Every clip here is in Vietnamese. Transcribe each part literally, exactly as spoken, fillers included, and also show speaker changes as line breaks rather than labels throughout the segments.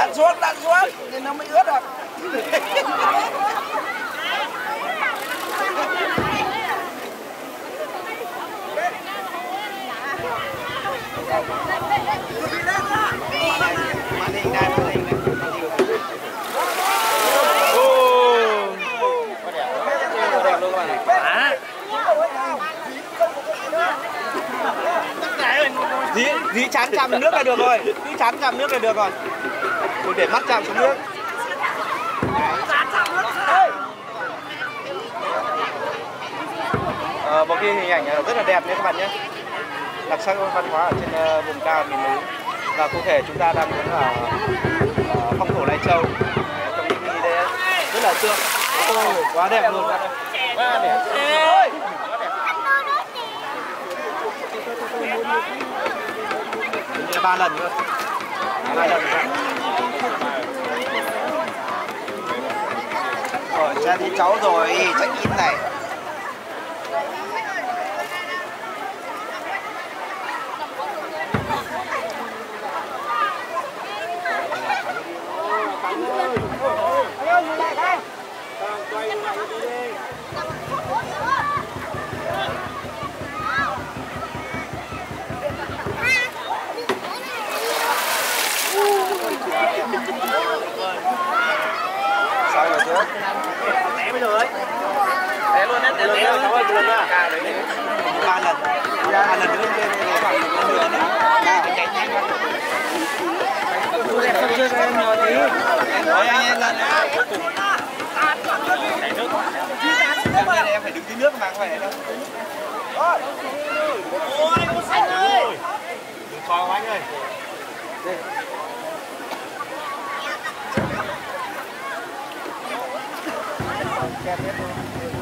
lặn xuống, lặn xuống thì nó mới ướt được. Màn hình này, màn hình này. Đẹp luôn các bạn. À. Dí, dí chán chạm nước là được rồi. Dí chán chạm nước là được rồi. Đừng để mắt chạm xuống nước. À, một cái hình ảnh rất là đẹp nha các bạn nhé. Đặc sắc văn hóa ở trên uh, vùng cao miền núi. Và cụ thể chúng ta đang đứng ở uh, phong thổ Lai Châu. Trong những cái đây rất là tượng. Oh, quá đẹp luôn. Quá đẹp. Ê. Ba lần nữa. Ba lần nữa. Rồi, cha đi cháu rồi, check in này. Sao rồi chứ? Té bây giờ ấy. Té luôn đấy, té luôn. Cháu ơi, lần nữa. Ba lần. Ba lần nữa lên lên khoảng một lần nữa nữa. Không chơi cho em nhỏ tí. Rồi anh em lần nữa. Em phải đứng dưới nước mà không phải đâu. Ôi, con xanh ơi. Đừng cho anh ơi. Đây. Kẹp hết luôn.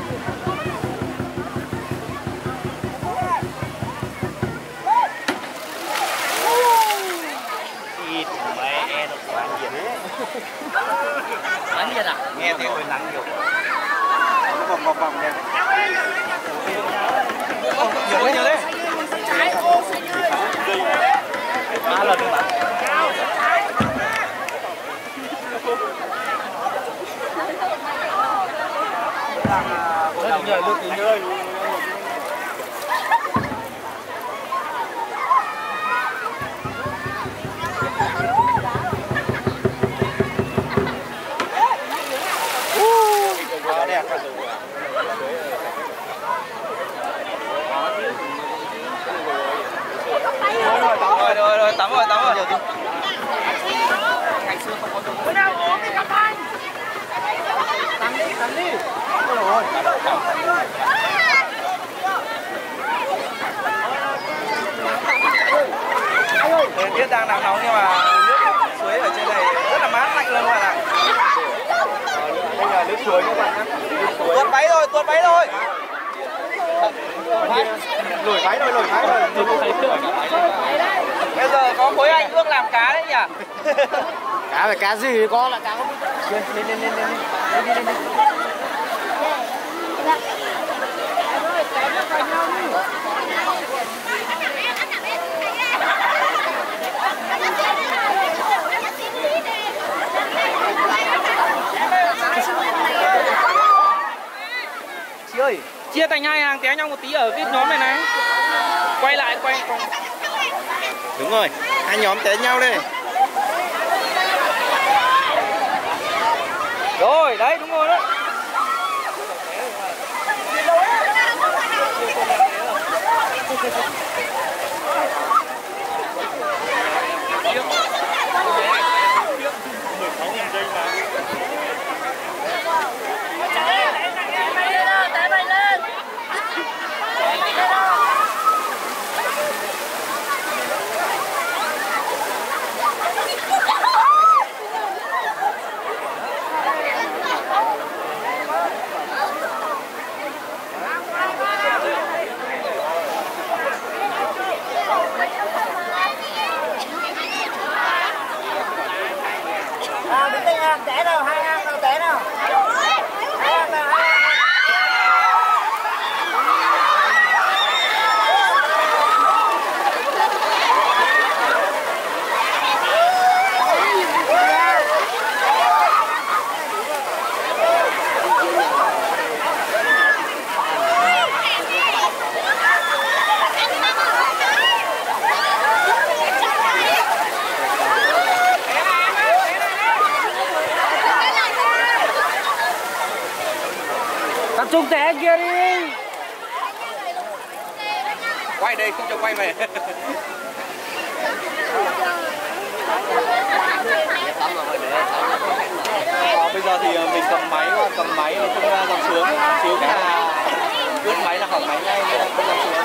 Ít mẹ nó quán gì đấy. Quán gì à? Nghe tiếng hơi nắng nhiều. Nó vòng vòng vòng nè. Nhiều quá nhiều đấy. Ba lần nữa bạn. Đang nhờ nước tí nữa. Quá đẹp. Rồi rồi rồi tắm rồi tắm rồi. Ngày xưa không có dùng. Bữa nào uống thì gặp anh. Tắm đi tắm đi. Rồi. Thời tiết đang nắng nóng nhưng mà nước suối ở trên này rất là mát lạnh luôn các bạn ạ. Đây là nước suối các bạn nhé. Tuột váy rồi, tuột váy rồi. Lủi váy rồi, lủi váy rồi. Bây giờ có khối anh Ương làm cá đấy nhỉ? Cá phải cá gì có là cá không biết. Lên lên lên lên lên. Lên đi lên đi. Chị ơi, chia thành hai hàng té nhau một tí ở cái nhóm này này. Quay lại quay quay. Đúng rồi, hai nhóm té nhau đây. Rồi, đấy đúng rồi đấy.
trung té kia đi.
Quay đây, không cho quay mày. À, bây giờ thì mình cầm máy, cầm máy không ra dòng xuống, xuống là ướt máy là hỏng máy ngay, nên không dòng xuống.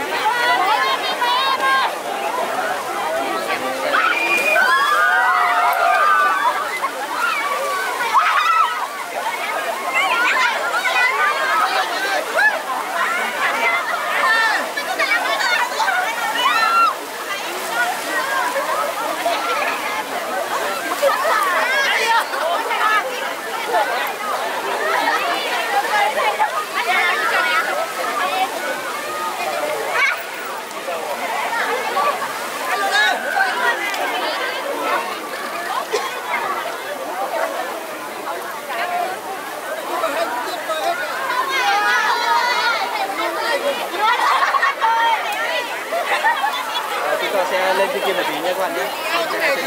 Chúng ta sẽ lên trên kia một tí nha các bạn nhé. Trên này.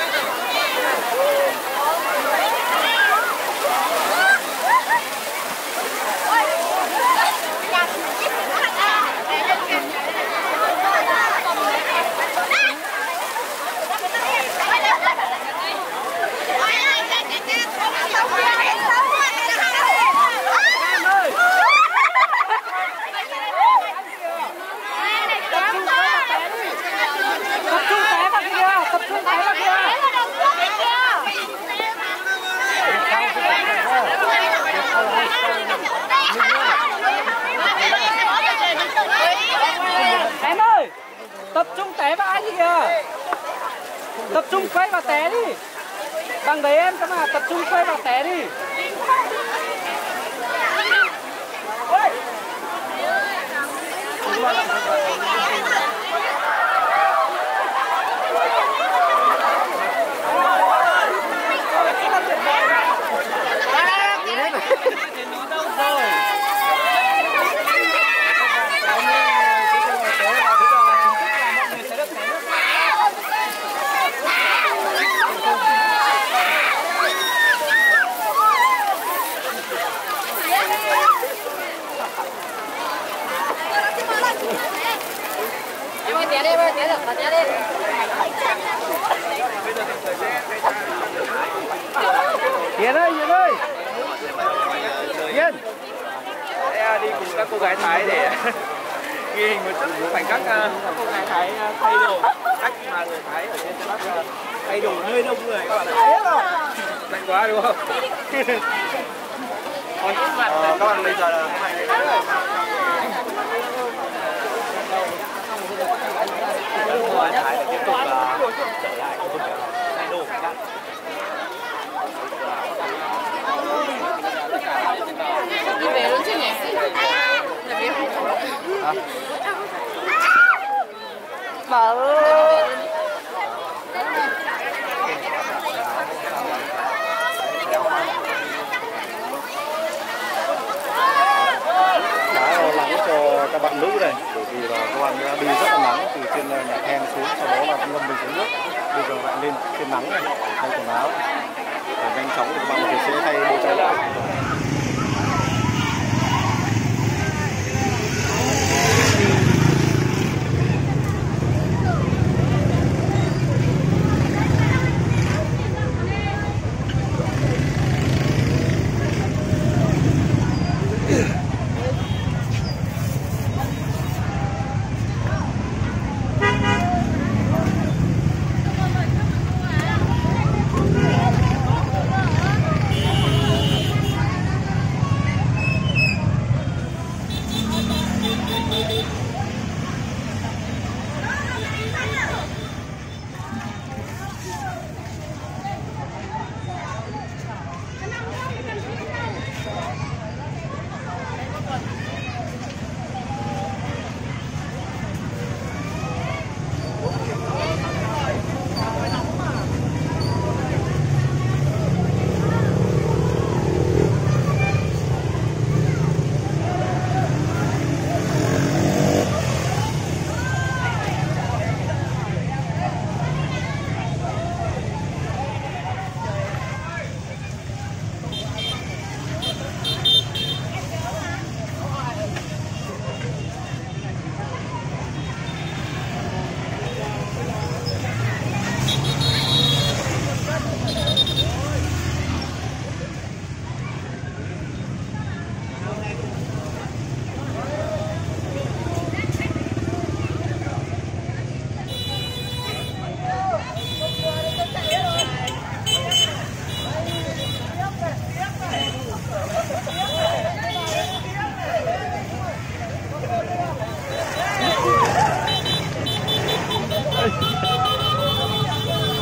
Em ơi, tập trung té vào anh kìa. Tập trung quay vào té đi. Bằng đấy em, các bạn tập trung quay vào té đi.
Em ơi, té đi, té được, té đi.
Hiền ơi, Hiền ơi. Hiền.
Sẽ đi cùng các cô gái Thái để ghi hình một chút khoảnh khắc các cô gái Thái thay đồ, cách mà người Thái ở trên Bắc thay đồ nơi đông người các bạn thấy không? Mạnh quá đúng không? Ờ, các bạn bây giờ là thế này đấy. Người Thái tiếp tục trở lại cái vùng thay đồ các bạn.
Đi về luôn chứ nhỉ?
À.
Bà ơi.
Khá lo lắng cho các bạn nữ này, bởi vì là các bạn đã đi rất là nắng từ trên nhà then xuống, sau đó là ngâm mình xuống nước, bây giờ lại lên trên nắng này để thay quần áo, để nhanh chóng để các bạn có thể sẽ thay đồ cho lại.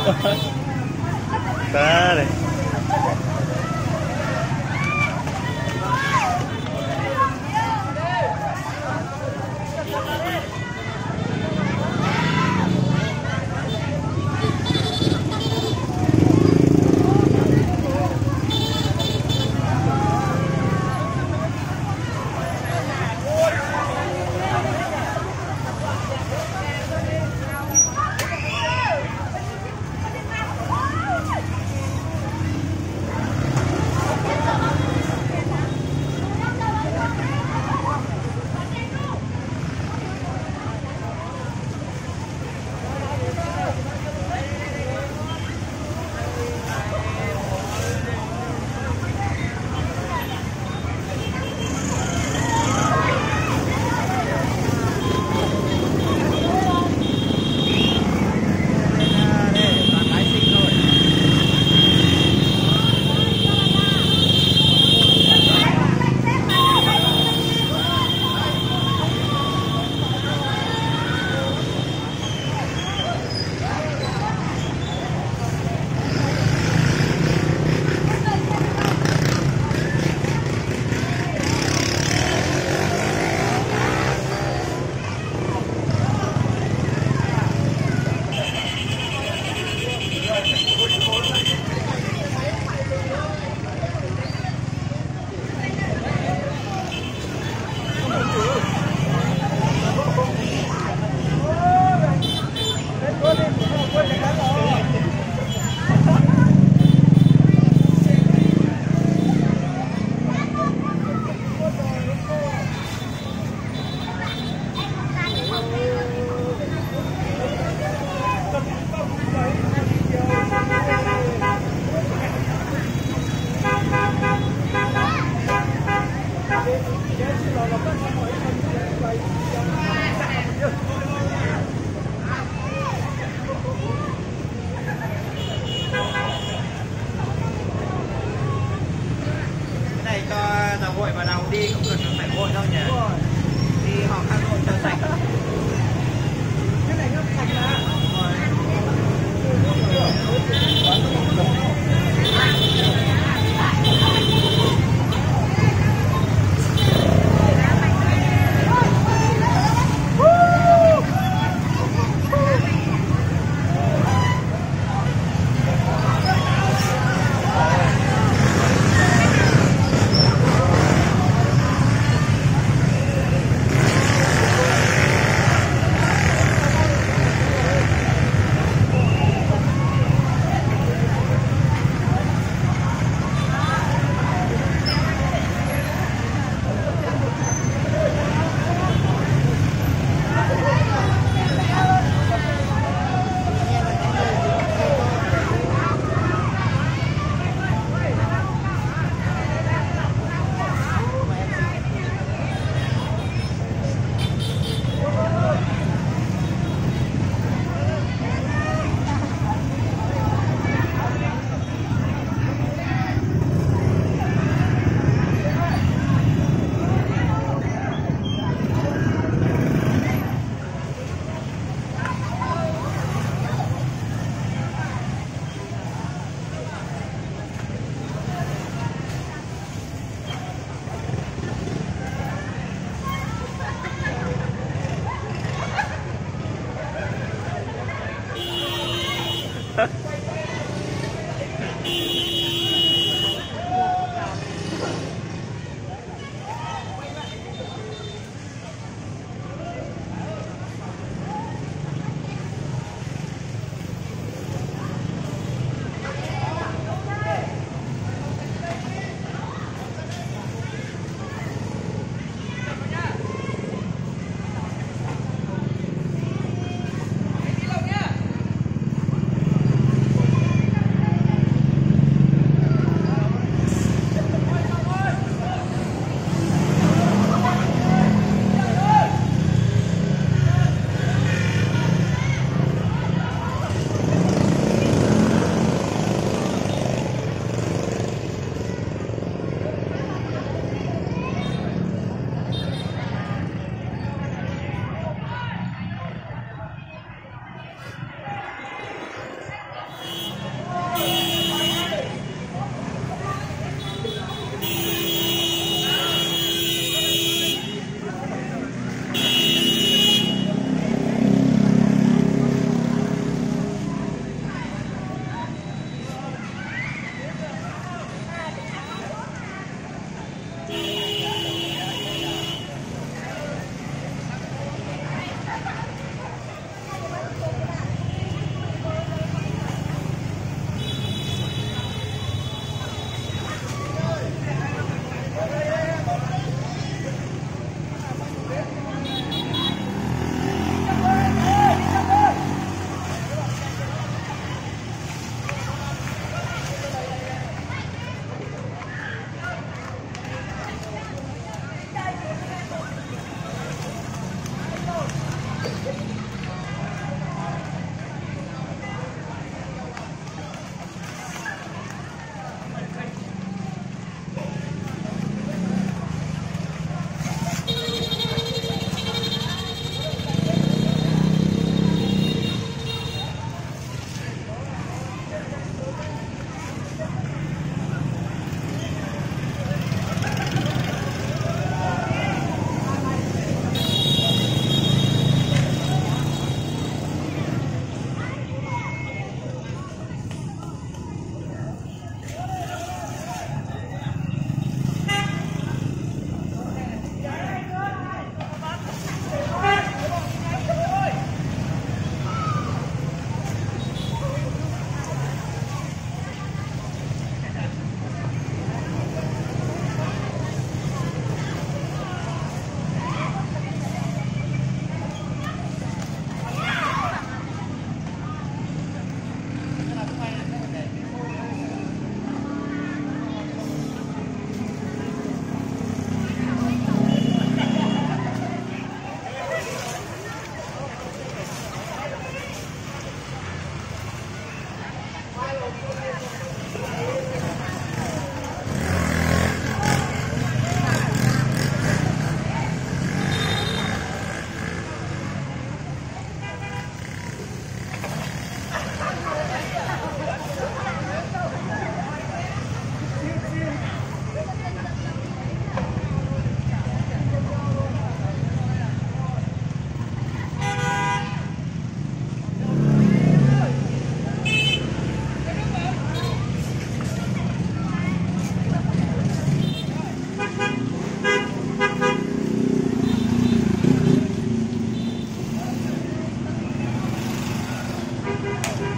Ta đây.
Vội vào nào đi không cần phải vội đâu nhỉ. Đi họ ăn vội cho sạch. Cái này nó sạch đã.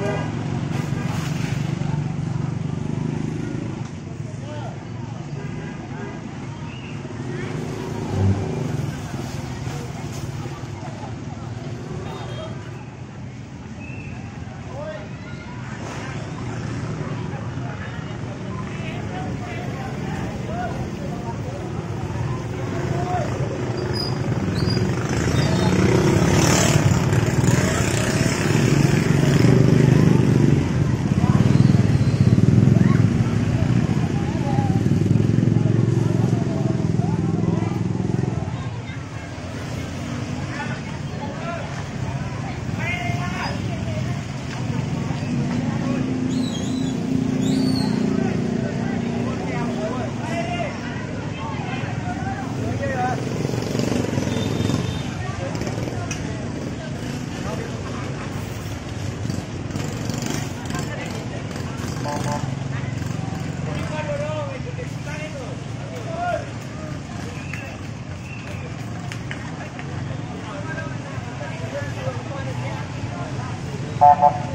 Thank you.